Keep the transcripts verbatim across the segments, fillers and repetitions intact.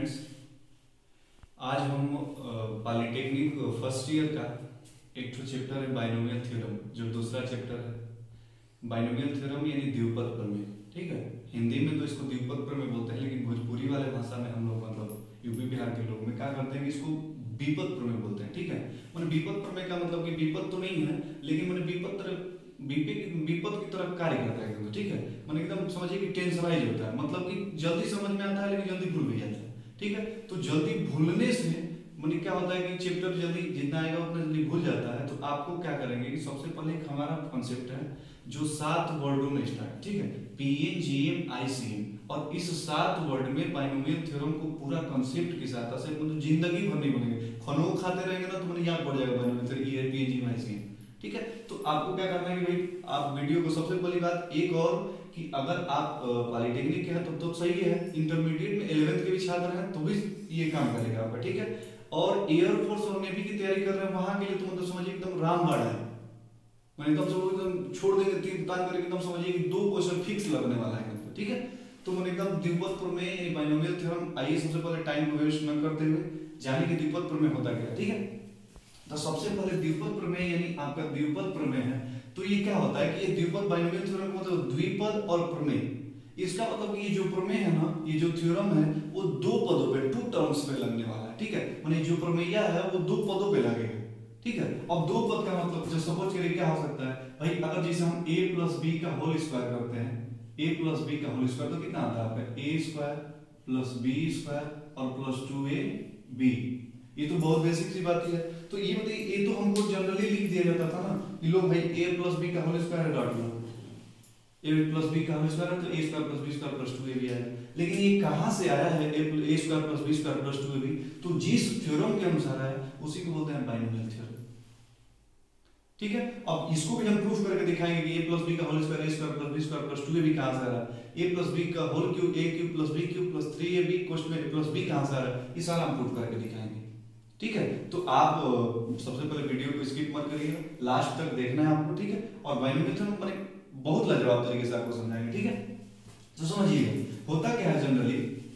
Friends, आज हम polytechnic first year का एक तो चैप्टर है बाइनोमियल थ्योरम, जो दूसरा चैप्टर है बाइनोमियल थ्योरम यानी द्विपद प्रमेय। ठीक है, हिंदी में तो इसको द्विपद प्रमेय बोलते हैं, लेकिन भोजपुरी वाले भाषा में हम लोग मतलब यूपी बिहार के लोग में क्या करते हैं कि इसको विपद प्रमेय बोलते हैं। ठीक है, मैंने विपद प्रमेय का मतलब कि विपद तो नहीं है, लेकिन मैंने विपद तरफ विपद की तरफ कार्य करता है। ठीक है, मैंने एकदम समझिए कि टेंशनाइज होता है, मतलब कि जल्दी समझ में आता है लेकिन जल्दी भूल भी जाता है। ठीक है, तो जल्दी भूलने से मैंने क्या होता है कि चैप्टर जल्दी जितना आएगा उतना जल्दी भूल जाता है। तो आपको क्या करेंगे कि सबसे पहले एक हमारा कॉन्सेप्ट है जो सात वर्डों में स्टार्ट, ठीक है, P N G M I C M, और इस सात वर्ड में बाइनोमियल थ्योरम को पूरा कॉन्सेप्ट के साथ से मतलब जिंदगी भर नहीं बनेंगे, खानों खाते रहेंगे ना तो मैंने याद पड़ जाएगा बाइनोमियल थ्योरम ये P N G M I C M. ठीक है, तो आपको क्या करना है कि भाई आप वीडियो को सबसे पहली बात एक और कि अगर आप पॉलिटेक्निक के हैं तो तो सही है, इंटरमीडिएट में इलेवेंथ के भी छात्र हैं तो भी ये काम करेगा आपका। ठीक है, और एयरफोर्स और नेवी की तैयारी कर रहे हैं वहां के लिए तो मतलब समझिए एकदम रामबाण है, मैं एकदम सब एकदम छोड़ देंगे तीन तान करके एकदम समझिए कि दो क्वेश्चन फिक्स लगने वाला है। ठीक है, तो मैंने एकदम द्विपद प्रमेय बाइनोमियल थ्योरम, आइए सबसे पहले टाइम को वेस्ट न करते हुए जाने कि द्विपद प्रमेय होता क्या। ठीक है, तो सबसे पहले द्विपद प्रमेय यानी आपका द्विपद प्रमेय है, तो ये क्या होता है कि ये द्विपद बाइनोमियल थ्योरम का मतलब द्विपद और प्रमेय, इसका मतलब ये जो प्रमेय है ना, ये जो थ्योरम है वो दो पदों पे, टू टर्म्स पे लगने वाला है। ठीक है, माने जो प्रमेय है वो दो पदों पे लगेगा। ठीक है, अब दो पद का मतलब जो सपोज करिए क्या हो सकता है भाई, अगर जैसे हम a प्लस बी का होल स्क्वायर करते हैं, a प्लस बी का होल स्क्वायर तो कितना आता है आपका a square plus B square और प्लस टू ए बी। ये तो बहुत बेसिक सी बात है। तो ये बताइए, ये तो हमको जनरली लिख दिया जाता था ना कि लोग भाई a प्लस बी का होल स्क्वायर है डॉट लो, a प्लस बी का होल स्क्वायर है तो a square plus B square plus two A B आया। लेकिन ये कहां से आया है a square plus B square plus two A B, तो जिस थ्योरम के अनुसार है उसी को बोलते हैं बाइनोमियल थ्योरम। ठीक है, अब इसको भी हम प्रूफ करके दिखाएंगे कि a प्लस बी का whole square a square plus B square plus two A B कहां से आ रहा है, a प्लस बी का whole cube a cube plus b cube plus three A B question में a प्लस b कहां से आ रहा है, ये सारा हम प्रूफ करके दिखाएंगे। ठीक है, तो आप सबसे पहले वीडियो को स्किप मत करिएगा, लास्ट तक देखना है आपको। ठीक है, और बाइनोमियल थ्योरम मैंने बहुत लाजवाब तरीके से आपको समझाएंगे। ठीक है, तो समझिएगा होता क्या है जनरली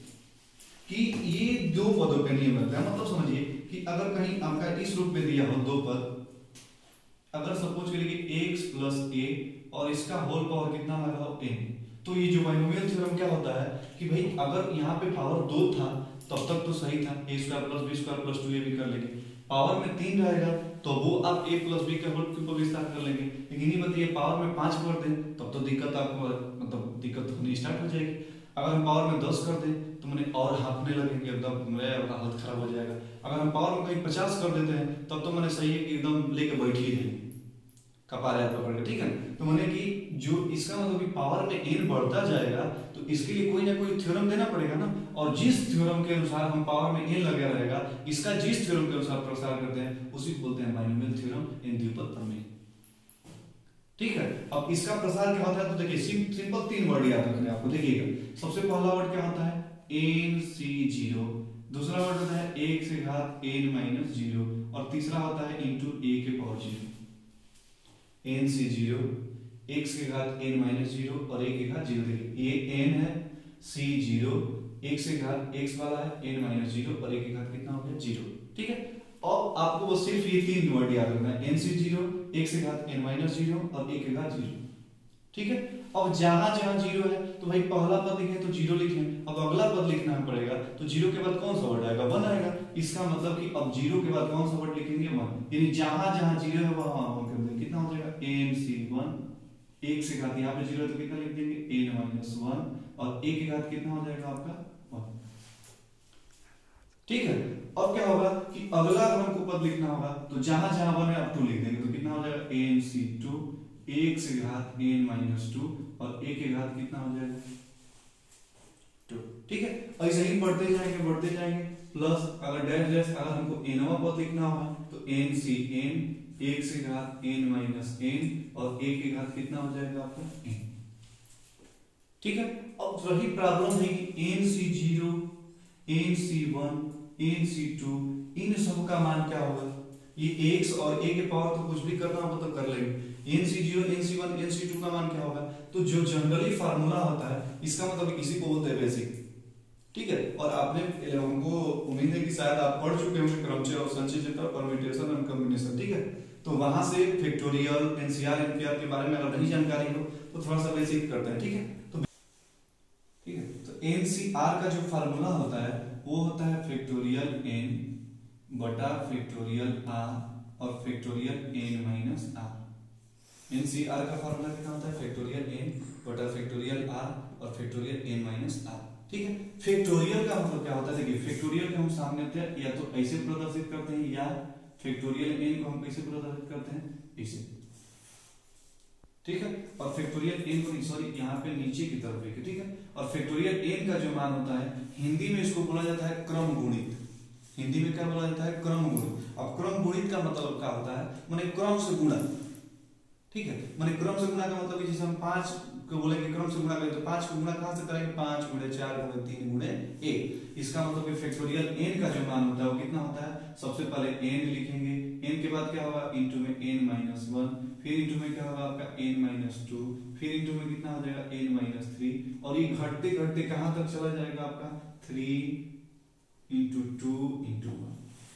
कि ये दो पदों पे नियम रहता है। मतलब समझिए कि अगर कहीं आपका इस रूप में दिया हो दो पद, अगर सपोज करिए कि x प्लस a और इसका होल पावर कितना लगा हो n, तो ये जो बाइनोमियल थ्योरम क्या होता है कि भाई अगर यहाँ पे पावर दो था तब तक तो सही था, a square plus B square plus two A B कर लेंगे। पावर में तीन रहेगा तो वो आप a प्लस बी के होल क्यूब को विस्तार कर लेंगे। लेकिन ये बताइए पावर में पांच कर दें तब तो दिक्कत आपको मतलब दिक्कत होनी स्टार्ट हो जाएगी। अगर हम पावर में दस कर दें तो मैंने और हाफने लगेंगे, एकदम मेरा हालत खराब हो जाएगा। अगर हम पावर में कहीं पचास कर देते हैं तब तो मैंने सही है कि एकदम लेके बैठ ही रहेंगे कपार है पकड़ के। ठीक है, तो मैंने कि जो इसका मतलब कि पावर में n बढ़ता जाएगा तो इसके लिए कोई ना कोई थ्योरम देना पड़ेगा ना, और जिस थ्योरम के अनुसार हम पावर में n लगा रहेगा, इसका जिस थ्योरम के अनुसार प्रसार करते हैं उसी को बोलते हैं बाइनोमियल थ्योरम इन द्विपद प्रमेय। ठीक है, अब इसका प्रसार क्या होता है तो देखिए सिं, सिंपल तीन वर्ड याद रखने आपको। देखिएगा सबसे पहला वर्ड क्या होता है n c जीरो, दूसरा वर्ड होता है एक से घात n माइनस जीरो, और तीसरा होता है इंटू a के पावर जीरो। n से जीरो, x के घात n माइनस जीरो और a के घात जीरो। देखिए ये n है, c जीरो, x के घात x वाला है n माइनस जीरो और a के घात कितना हो गया जीरो। ठीक है, अब आपको बस सिर्फ ये तीन वर्ड याद रखना है, n से जीरो, x के घात n माइनस जीरो और a के घात जीरो। ठीक है, अब जहां जहां जीरो है तो भाई पहला पद लिखें तो जीरो लिखें, अब अगला पद लिखना पड़ेगा तो जीरो के बाद कौन सा वर्ड आएगा वन आएगा। इसका मतलब कि अब जीरो के बाद कौन सा वर्ड लिखेंगे वन, यानी जहां जहां जीरो है वहां वन कर देंगे। कितना हो जाएगा n c वन, एक से घात यहाँ पे जीरो है तो कितना लिख देंगे n माइनस वन, और a के घात कितना हो जाएगा आपका वन। ठीक है, अब क्या होगा कि अगला अगर हमको पद लिखना होगा तो जहां जहां वन है अब टू लिख देंगे तो कितना हो जाएगा n c टू, एक से घात n माइनस टू और a के घात कितना हो जाएगा टू। ठीक है, ऐसे ही बढ़ते जाएंगे बढ़ते जाएंगे, प्लस अगर डैश डैश अगर हमको nवा पद लिखना होगा तो n c n, एक से घात n माइनस n और a के घात कितना हो जाएगा आपका n। ठीक है, अब वही प्रॉब्लम है कि n c zero, n c one, n c two, इन सब का मान क्या होगा। ये x और a के पावर तो कुछ भी करना होगा तो कर लेंगे। n c zero, n c one, n c two का मान क्या होगा, तो जो जनरली फार्मूला होता है इसका मतलब इसी को बोलते हैं बेसिक। ठीक है। और आपने हमको उम्मीद है कि शायद आप पढ़ चुके होंगे क्रमचय और संचय चैप्टर, परम्यूटेशन एंड कॉम्बिनेशन, ठीक है। तो वहां से फैक्टोरियल, एनसीआर, एनपीआर के बारे में अगर नहीं जानकारी हो तो थोड़ा सा बेसिक करते हैं, ठीक है। तो ठीक है, तो एनसीआर का जो फार्मूला होता है वो होता है फैक्टोरियल एन बटा फैक्टोरियल आर और factorial N minus R. NCR का फार्मूला कितना होता है? फैक्टोरियल एन बटा फैक्टोरियल आर और फैक्टोरियल एन माइनस आर, ठीक है। फैक्टोरियल का मतलब क्या होता है? देखिए फैक्टोरियल के हम सामने होते हैं या तो ऐसे प्रदर्शित करते हैं या फैक्टोरियल एन को हम कैसे प्रदर्शित करते हैं? ऐसे, ठीक है। और फैक्टोरियल एन को सॉरी यहाँ पे नीचे की तरफ लिखे, ठीक है। और फैक्टोरियल एन का जो मान होता है हिंदी में इसको बोला जाता है क्रम गुणित। हिंदी में क्या बोला जाता है? क्रम गुणित। अब क्रम गुणित का मतलब क्या होता है? माने क्रम से गुणा, ठीक है। माने क्रम से गुणा का मतलब कि जैसे हम पांच को बोलेंगे क्रम से गुणा करें तो पांच को गुणा कहां से करेंगे? पांच गुणे चार गुणे तीन गुणे एक। इसका मतलब कि फैक्टोरियल एन का जो मान होता है वो कितना होता है? सबसे पहले एन लिखेंगे, एन के बाद क्या होगा? इंटू में एन माइनस वन, फिर इंटू में क्या होगा आपका? एन माइनस टू, फिर इंटू में कितना हो जाएगा? एन माइनस थ्री, और ये घटते घटते कहां तक चला जाएगा आपका? Three into two into one,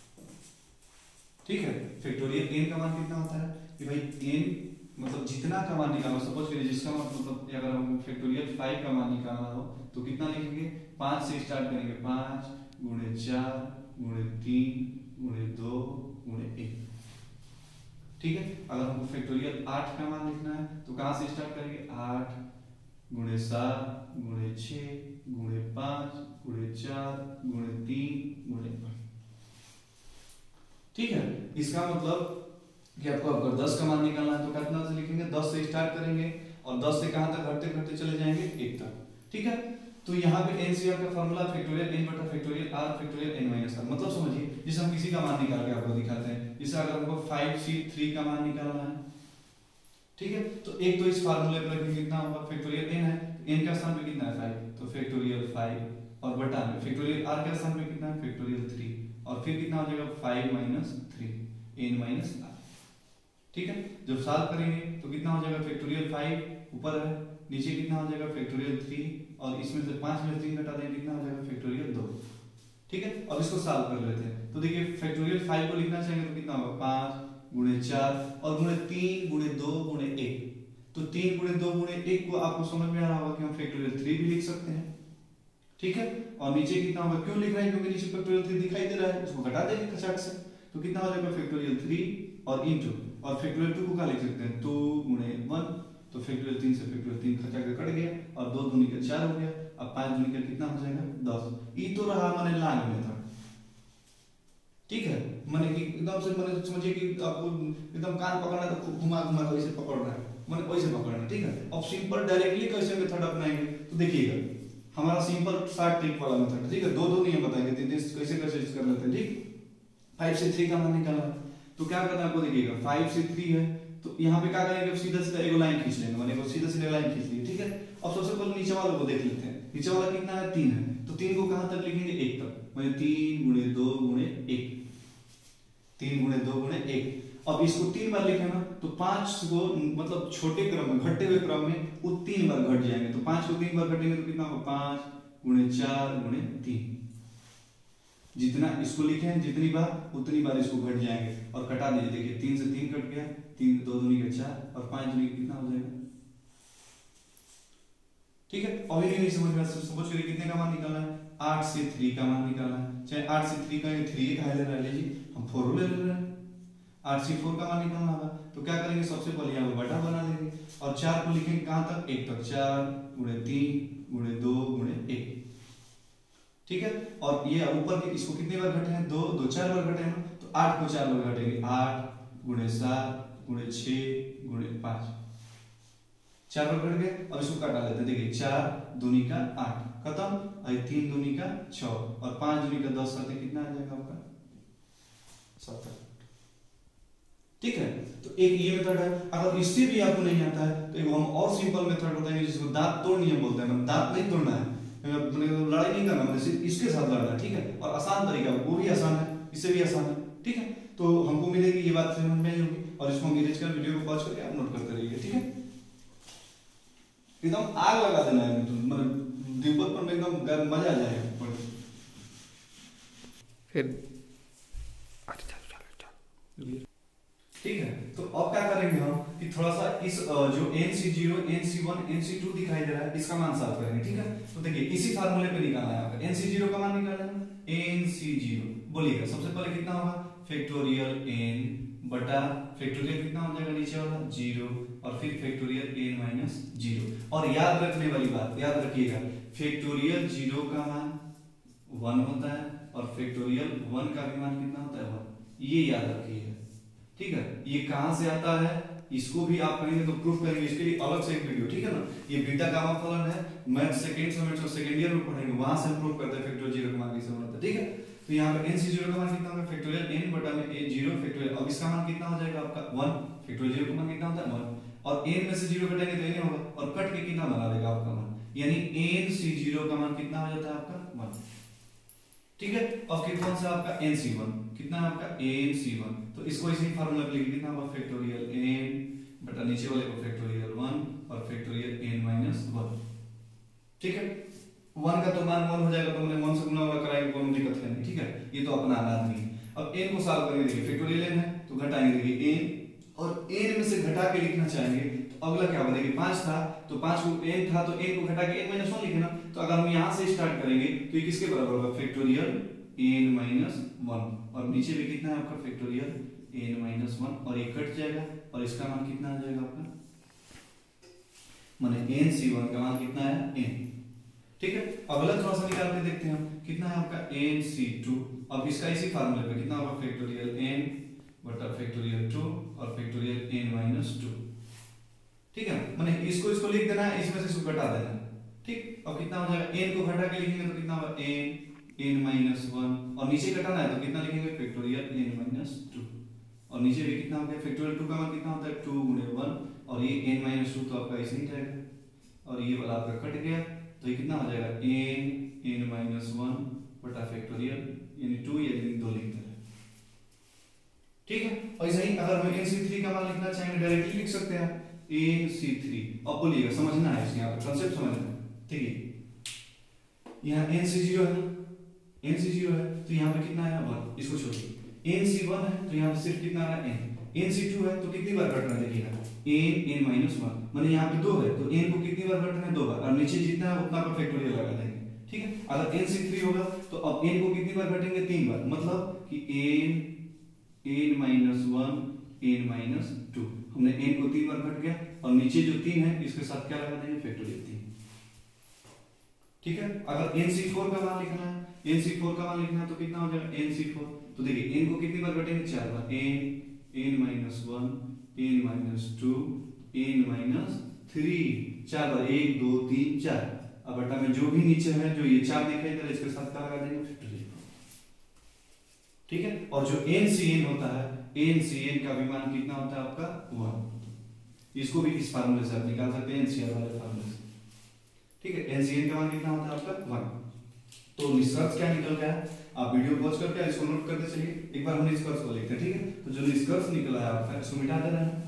ठीक है। फैक्टोरियल एन का मान कितना होता है कि भाई एन मतलब जितना का मान निकालना, सपोज करिए जिसका मतलब अगर हम फैक्टोरियल फाइव का मान निकालना हो तो कितना लिखेंगे? पांच से स्टार्ट करेंगे, पांच गुणे चार गुणे तीन गुणे दो गुणे एक, ठीक है। अगर हमको फैक्टोरियल आठ का मान लिखना है तो कहां से स्टार्ट करेंगे? आठ गुणे सात गुणे छह गुणे पांच गुणे चार गुणे तीन गुणे आठ, ठीक है। इसका मतलब कि आपको अगर दस का मान निकालना है तो कितना से लिखेंगे? दस से स्टार्ट करेंगे और दस से कहां तक घटते घटते चले जाएंगे? एक तक, ठीक है। तो यहाँ पे एनसीआर का फार्मूला फैक्टोरियल एन बटा factorial R factorial N minus R. मतलब समझिए जैसे हम किसी का मान निकाल के आपको दिखाते हैं, जैसे अगर हमको फाइव सी थ्री का मान निकालना है, ठीक है। तो एक तो इस फार्मूले पर रखेंगे कितना होगा? फैक्टोरियल एन है, एन का स्थान पे कितना है? फाइव, तो फैक्टोरियल फाइव और बटा में फैक्टोरियल आर का स्थान पे कितना है? फैक्टोरियल थ्री, और फिर कितना हो जाएगा? Five minus three N minus R, ठीक है। जब सॉल्व करेंगे तो कितना हो जाएगा? फैक्टोरियल फाइव ऊपर है, नीचे कितना हो जाएगा? फैक्टोरियल थ्री, और इसमें से पांच में तीन घटा देंगे कितना हो जाएगा? फैक्टोरियल दो, ठीक है। अब इसको सॉल्व कर लेते हैं। तो देखिए फैक्टोरियल फाइव को लिखना चाहेंगे तो कितना होगा? पांच गुणे चार और गुणे तीन गुणे दो गुणे एक। तो तीन गुणे दो गुणे एक को आपको समझ में आ रहा होगा कि हम फैक्टोरियल थ्री भी लिख सकते हैं, ठीक है। और नीचे कितना होगा? क्यों लिख रहे हैं? क्योंकि नीचे फैक्टोरियल थ्री दिखाई दे रहा है, इसको घटा देंगे खचाक से, तो कितना हो जाएगा? फैक्टोरियल थ्री और इंटू, और फैक्टोरियल टू को क्या लिख सकते हैं? टू गुणे वन, तो फैक्टोरियल तीन से फैक्टोरियल तीन खचा के कट गया, और दो दूनी का चार हो गया, अब पांच दूनी का कितना हो जाएगा? दस। ये तो रहा माने लाग मेथड, ठीक है। माने कि एकदम से माने समझिए कि आपको एकदम कान पकड़ना है तो घुमा घुमा के ऐसे पकड़ रहा है, माने वैसे पकड़ना, ठीक है। अब सिंपल डायरेक्टली कैसे मेथड अपनाएंगे तो देखिएगा, हमारा सिंपल शॉर्ट ट्रिक वाला मेथड, ठीक है। दो दो नियम बताएंगे, कैसे कैसे कर लेते हैं, ठीक। फाइव से थ्री का मान निकालना है तो क्या करना है आपको? देखिएगा फाइव से थ्री है तो यहाँ पे क्या करेंगे? सीधा सीधा एक लाइन खींच लेंगे, माने सीधा सीधा लाइन खींच ली, ठीक है। अब सबसे पहले नीचे वाले को देख लेते हैं, नीचे वाला कितना है? तीन है, तो तीन को कहां तक लिखेंगे? एक तक, माने तीन गुणे दो गुणे एक, तीन गुणे दो गुणे एक। अब इसको तीन बार लिखे ना तो पांच को मतलब छोटे क्रम में, घटते हुए क्रम में वो तीन बार घट जाएंगे, तो पांच को तीन बार घटेंगे तो कितना होगा? पांच गुणे चार गुणे तीन। जितना इसको लिखे हैं जितनी बार उतनी बार इसको घट जाएंगे, और कटा दीजिए। देखिए तीन से तीन कट गया, तीन दो दूनी का चार और पांच दूनी कितना हो जाएगा? ठीक है। अभी नहीं समझ में, समझ करिए कितने का मान निकालना है? आठ से थ्री का मान निकालना है, चाहे आठ से थ्री का थ्री का ले रहा लीजिए, हम फोर ले ले रहे हैं। आठ से फोर का मान निकालना होगा तो क्या करेंगे? सबसे पहले यहाँ पर बटा बना देंगे, और चार को लिखेंगे कहां तक? एक तक, चार गुणे तीन गुणे दो गुणे एक, ठीक है। और ये ऊपर के इसको कितने बार घटे हैं? दो, दो चार बार घटे हैं, तो आठ को चार बार घटेंगे, आठ गुणे सात गुणे छह गुणे पांच, चार बार घट गए। अब इसको काटा लेते हैं, देखिए चार दूनी का आठ खत्म, और तीन दूनी का छह और पांच दूनी का दस, साथ कितना आ जाएगा आपका? सत्तर, ठीक है। तो एक ये मेथड है। अगर इससे भी आपको नहीं आता है तो एक हम और सिंपल मेथड बताएंगे जिसको दांत तोड़ नियम बोलते हैं। दांत नहीं तोड़ना है, लड़ाई नहीं करना, मतलब इसके साथ लड़ना, ठीक है। और आसान तरीका, वो भी आसान है, इससे भी आसान है, ठीक है। तो हमको मिलेगी ये बात समझ में आई होगी, और इसको हम इरेज कर वीडियो को पॉज करके आप नोट करते रहिए, ठीक है। एकदम आग लगा देना है, मतलब दीपक पर एकदम मजा आ जाएगा। फिर ठीक है। तो अब क्या करेंगे हम कि थोड़ा सा इस जो N C zero N C one N सी टू दिखाई दे रहा है इसका मान सॉल्व करेंगे। ठीक है, तो देखिए इसी फार्मूले पे निकालना है आपका। एन सी जीरो का मान निकालना है, एन सी जीरो बोलिएगा सबसे पहले कितना होगा, फैक्टोरियल एन बटा फैक्टोरियल कितना हो जाएगा नीचे वाला जीरो, और फिर फैक्टोरियल एन माइनस जीरो। और याद रखने वाली बात, याद रखिएगा फैक्टोरियल जीरो का मान वन होता है और फैक्टोरियल वन का भी मान कितना होता है, वन। ये याद रखिएगा। ठीक है, ये कहां से आता है, इसको भी आप कहेंगे तो प्रूफ करेंगे, इसके लिए अलग से एक वीडियो। ठीक है ना, ये बीटा गामा फलन है, math second semester second year में पढ़ेंगे, वहां से हम प्रूफ करते हैं फैक्टोरियल जीरो का मान कैसे बनता है। ठीक है, तो यहाँ पे एन सी जीरो का मान कितना होगा, फैक्टोरियल एन बटा में ए जीरो फैक्टोरियल। अब इसका मान कितना हो जाएगा आपका वन, फैक्टोरियल जीरो का मान कितना होता है वन, और एन में से जीरो कटेंगे तो एन होगा, और कट के कितना बना देगा आपका मान, यानी एन सी जीरो का मान कितना हो जाता है आपका वन। ठीक है, अब फिर कौन सा आपका एन सी वन कितना है आपका एन सी वन, तो इसको इसी फार्मूला पे लिखिए कितना होगा, फैक्टोरियल एन बटा नीचे वाले को फैक्टोरियल वन और फैक्टोरियल एन माइनस वन। ठीक है, वन का तो मान वन हो जाएगा, तो हमने वन से गुना वाला कराएंगे, कोई दिक्कत है नहीं। ठीक है, ये तो अपना आदमी है। अब एन को सॉल्व करके देखिए, फैक्टोरियल एन है तो घटाएंगे, देखिए एन और एन में से घटा के लिखना चाहेंगे तो अगला क्या होगा, देखिए पांच था तो पांच को एन था तो एन को घटा के एन माइनस वन लिखे ना, तो अगर हम यहां से स्टार्ट करेंगे तो ये किसके बराबर होगा, फैक्टोरियल एन माइनस वन, और नीचे भी कितना है आपका फैक्टोरियल एन माइनस वन, और ये कट जाएगा और इसका मान कितना आ जाएगा आपका, माने एन सी वन का मान कितना है एन। ठीक है, अगला थोड़ा सा निकाल के देखते हैं हम, कितना है आपका एन सी टू। अब इसका इसी फार्मूले पे कितना होगा, फैक्टोरियल एन बटा फैक्टोरियल टू और फैक्टोरियल एन माइनस टू। ठीक है, माने इसको इसको लिख देना है, इसमें से इसको घटा देना है। ठीक, अब कितना हो जाएगा, एन को घटा के लिखेंगे तो कितना होगा एन एन माइनस वन, और नीचे घटाना है तो कितना लिखेंगे, फैक्टोरियल एन माइनस टू, और नीचे भी कितना हो गया, फैक्टोरियल टू का मान कितना होता है टू गुणे वन, और ये एन माइनस टू तो आपका ऐसे ही रहेगा, और ये वाला आपका कट गया तो ये कितना हो जाएगा एन एन माइनस वन बटा फैक्टोरियल यानी टू, यानी दो लिख देना। ठीक है, और ऐसे ही अगर हम एन सी थ्री का मान लिखना चाहेंगे डायरेक्टली लिख सकते हैं एन सी थ्री। अब बोलिएगा समझना है, इसके यहाँ पे कंसेप्ट समझना है। ठीक है, यहाँ एन सी जीरो है, एन सी जीरो है तो यहाँ पे कितना है वन, इसको छोड़िए। एन सी वन है तो यहाँ पे सिर्फ कितना है एन, एन सी टू है तो कितनी बार घटना है देखिएगा एन एन माइनस वन, माने यहाँ पे दो है तो एन को कितनी बार घटना है दो बार, और नीचे जितना है उतना का फैक्टोरियल लगा देंगे। ठीक है, अगर एन सी थ्री होगा तो अब एन को कितनी बार घटेंगे तीन बार, मतलब कि N N minus one N minus two, हमने एन को तीन बार घट गया और नीचे जो तीन है इसके साथ क्या लगा देंगे फैक्टोरियल तीन। ठीक है, अगर एन सी फोर का मान लिखना है, एन सी फोर का मान लिखना है तो कितना हो जाएगा एन सी फोर, तो देखिए एन को कितनी बार घटेंगे चार बार, N N minus one N minus two N minus three, चार बार, एक दो तीन चार। अब बटा में जो भी नीचे है जो ये चार दिखाई दे रहा है इसके साथ क्या लगा देंगे फैक्टोरियल। ठीक है, और जो एन सी एन होता है, एन सी एन का भी मान कितना होता है आपका वन, इसको भी इस फार्मूले से आप निकाल सकते हैं एनसीआर वाले फार्मूले से। ठीक है, एनसीएन का मान कितना होता है आपका वन। तो निष्कर्ष क्या निकल गया है, आप वीडियो पॉज करके इसको नोट करते चलिए, एक बार हम निष्कर्ष को लिखते हैं। ठीक है, तो जो निष्कर्ष निकला है आपका इसको मिटा देना है।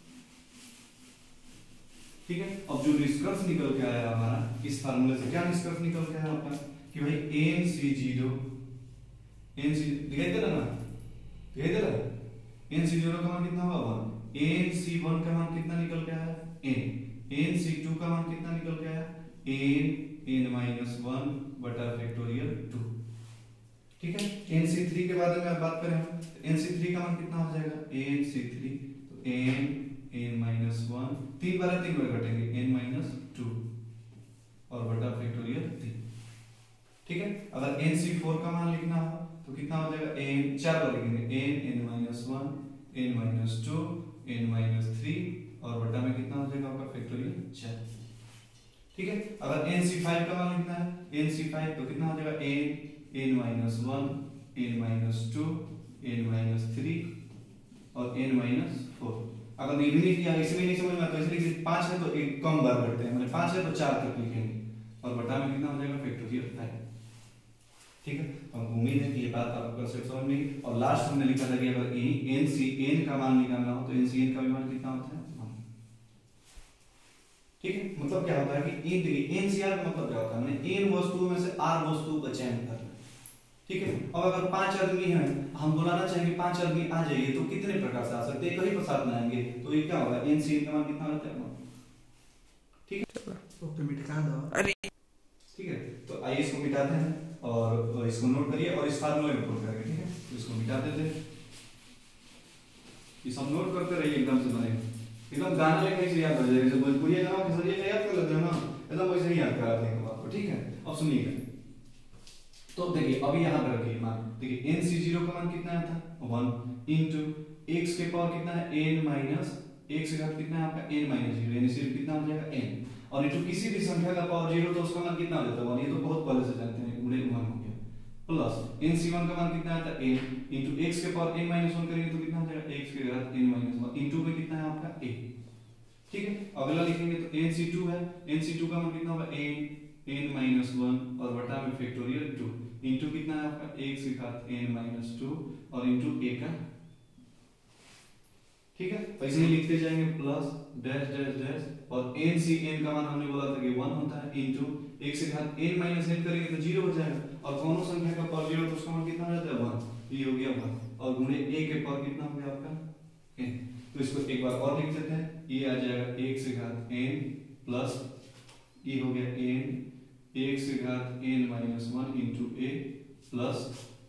ठीक है, अब जो निष्कर्ष निकल के आया हमारा इस फार्मूले से, क्या निष्कर्ष निकल के आया आपका कि भाई N C zero N C दिखाई दे रहा ना, दिखाई दे रहा है, एन सी जीरो का मान कितना होगा वन, एन सी वन का मान कितना निकल के आया एन, एन सी टू का मान कितना निकल के आया एन एन माइनस वन बटा फैक्टोरियल टू। ठीक है, एन सी थ्री के बारे में आप बात करें हम, एन सी थ्री का मान कितना हो जाएगा एन सी थ्री, तो एन एन माइनस वन, तीन बार तीन बार घटेंगे एन माइनस टू और बटा फैक्टोरियल तीन। ठीक है, अगर एन सी फोर का मान लिखना हो तो कितना हो जाएगा एन, चार बार लिखेंगे N N minus one N minus two N minus three और बटा में कितना हो जाएगा आपका फैक्टोरियल चार। ठीक है, अगर एन सी फाइव का मान लिखना है एन सी फाइव तो कितना हो जाएगा N N minus one N minus two N minus three और एन माइनस फोर। अगर नहीं भी किया इसमें नहीं समझ में आता, इसलिए पांच है तो एक कम बार बढ़ते हैं, मतलब पांच है तो चार तक लिखेंगे और बटा में कितना हो जाएगा फैक्टोरियल फाइव। ठीक है, हम उम्मीद है कि ये बात आपको कंसेप्ट समझ में आई। और लास्ट हमने लिखा था कि अगर एन सी एन का मान निकालना हो तो एन सी एन का भी मान कितना होता है वन। ठीक है, मतलब क्या होता है कि एन देखिए एन सी आर का मतलब क्या होता है, मैंने एन वस्तुओं में से आर वस्तु का चयन करना। ठीक है। अब अगर पांच आदमी हैं, हम बुलाना चाहेंगे पांच आदमी आ जाइए, तो कितने प्रकार से आ सकते हैं? कहीं प्रसाद में आएंगे, तो ये क्या होगा? एन सी एन का मान कितना रहता है? ठीक है, ओके मिटा दो। अरे ठीक है, तो आइए इसको मिटाते हैं और इसको नोट करिए और इस फार्मूले में पुट करेंगे। ठीक है, तो इसको मिटा देते हैं, ये सब नोट करते रहिए, एकदम से बनेगा, एकदम गाना लेके से याद हो जाएगा। जैसे भोजपुरी गाना के सरिये याद कर लेते हैं ना, एकदम वैसे ही याद कराते हैं बात को। ठीक है, अब सुनिएगा, तो देखिए अभी यहाँ पे रखिए मान, देखिए एन सी जीरो का मान कितना आता है? वन इंटू एक्स के पावर कितना है? एन माइनस एक्स के घात कितना है आपका? एन माइनस जीरो, यानी सिर्फ कितना हो जाएगा? एन। और इंटू किसी भी संख्या का पावर जीरो तो उसका मान कितना हो जाता है? वन। ये तो बहुत पहले से जानते हैं, गुणे वन हो गया। प्लस एन सी वन का मान कितना आता है? एन इंटू एक्स के पावर एन माइनस वन करेंगे तो कितना हो जाएगा? एक्स के घात एन माइनस वन इंटू में कितना है आपका? ए। ठीक है, अगला लिखेंगे तो एन सी टू है, एन सी टू का मान कितना होगा? एन एन माइनस वन और बटा में फैक्टोरियल टू इंटू कितना है आपका? एक्स के घात एन माइनस टू और इंटू ए का। ठीक है, ऐसे ही लिखते जाएंगे, प्लस डैश डैश डैश और एन सी एन का मान हमने बोला था कि वन होता है, इंटू एक्स के घात एन माइनस एन करेंगे तो जीरो हो जाएगा और कौन संख्या का पावर जीरो तो उसका मान कितना हो जाता है? वन। ये हो गया वन और गुणे ए के पावर कितना हो गया आपका? एन। तो इसको एक बार और लिख देते हैं, ये आ जाएगा एक्स के घात एन प्लस ये हो गया एन एक्स के घात n minus one into a plus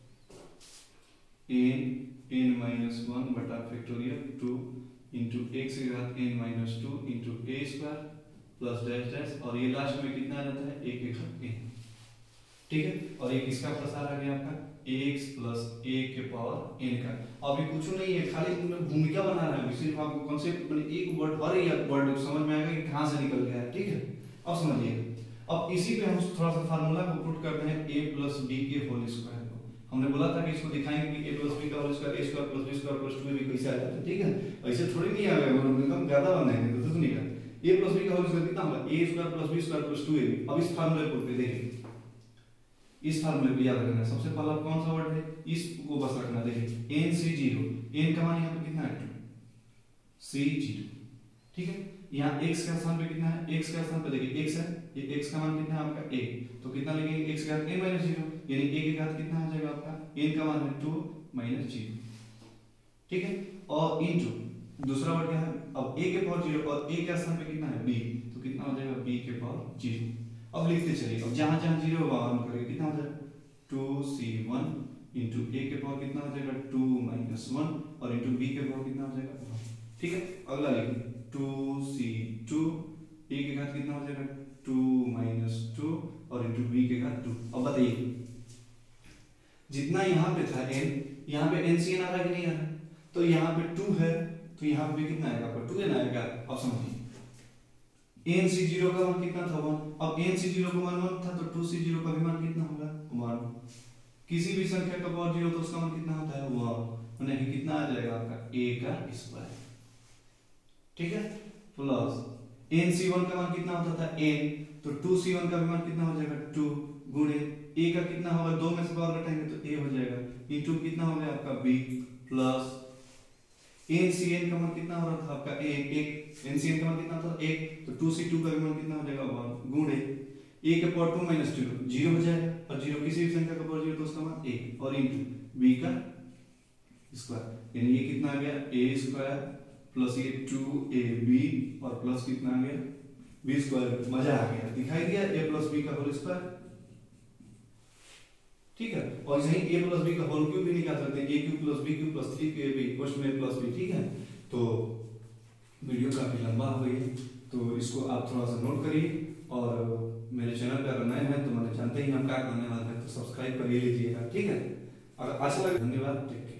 n N minus one बटा फैक्टोरियल टू इंटू एक्स के घात n minus two into a square plus dash dash और ये लास्ट में कितना आ जाता है? ए के घात एन। ठीक है, और ये किसका प्रसार आ गया आपका? एक्स प्लस ए के पावर एन का। अभी कुछ नहीं है, खाली भूमिका बना रहा है, सिर्फ आपको कॉन्सेप्ट मतलब एक वर्ड हर एक वर्ड समझ में आएगा कि कहां से निकल गया है। ठीक है, अब समझिए, अब इसी पे हम थोड़ा सा फार्मूला को पुट करते हैं, a प्लस बी के होल स्क्वायर को। हमने बोला था कि इसको दिखाएंगे कि a प्लस बी का whole square a square plus b square plus two a भी कैसे आ जाता है। ठीक है, ऐसे थोड़ी नहीं आएगा, मतलब एकदम ज्यादा बनाएंगे तो कुछ नहीं का a प्लस b का होल स्क्वायर कितना होगा? a square plus b square plus two a b। अब इस फार्मूले को पे देखिए, इस फार्मूले को याद रखना, सबसे पहला कौन सा वर्ड है? इसको बस रखना। देखिए एन सी जीरो, एन का मान यहाँ पे कितना है? Two c zero. ठीक है, यहाँ x के स्थान पे कितना है? x के स्थान पे देखिए x है, ये x का मान कितना है आपका? a। तो कितना लिखेंगे? x के घात n माइनस जीरो, यानी a के घात कितना आ जाएगा आपका? n का मान है टू माइनस जीरो। ठीक है, और इनटू दूसरा वर्ड क्या है? अब a के पावर जीरो और a के स्थान पे कितना है? b, तो कितना हो जाएगा? b के पावर जीरो। अब लिखते चलिए, अब जहां जहां जीरो होगा हम करेंगे, कितना हो जाएगा? Two c one into a के पावर कितना हो जाएगा? टू माइनस वन और इंटू b के पावर कितना हो जाएगा? वन। ठीक है, अगला लिखिए टू सी टू, ए के घात कितना हो जाएगा? टू माइनस टू और इंटू बी के घात टू। अब बताइए, जितना यहाँ पे था n, यहाँ पे एन सी एन आ रहा है कि नहीं आ रहा? तो यहाँ पे टू है तो यहाँ पे कितना आएगा आपका? टू एन आएगा। अब समझिए, एन सी जीरो का मान कितना था? वन। अब एन सी जीरो का मान वन था तो टू सी जीरो का भी मान कितना होगा? वन। किसी भी संख्या का पावर जीरो तो उसका मान कितना होता है? वन। यानी कितना आ जाएगा आपका? a का स्क्वायर। ठीक है, प्लस एन सी वन का मान कितना होता था? n, तो टू सी वन का भी मान कितना हो जाएगा? टू गुणे a का कितना होगा? दो में से पावर घटाएंगे तो a हो जाएगा, इंटू कितना हो गया आपका? b plus n c n का मान कितना हो रहा था आपका? एक। एक एन सी एन का मान कितना था? एक, तो टू सी टू का भी मान कितना हो जाएगा? वन गुणे a के power two minus two zero हो जाएगा और जीरो किसी भी संख्या का पावर जीरो तो उसका मान एक और इंटू b का स्क्वायर, यानी ये कितना आ गया? a स्क्वायर प्लस ये टू ए बी और प्लस कितना आ गया? B square. मजा आ गया, दिखाई दिया a प्लस बी का होल स्क्वायर। ठीक है, और इसे a प्लस बी का होल क्यूब भी निकाल सकते हैं, a cube plus b cube plus three A B question में प्लस b। ठीक है, तो वीडियो काफी लंबा हो गई है, तो इसको आप थोड़ा सा नोट करिए और मेरे चैनल पे अगर नए हैं तो मैंने जानते ही हम क्या करने वाले हैं, तो सब्सक्राइब कर लीजिएगा। ठीक है, अगर अच्छा लगे धन्यवाद।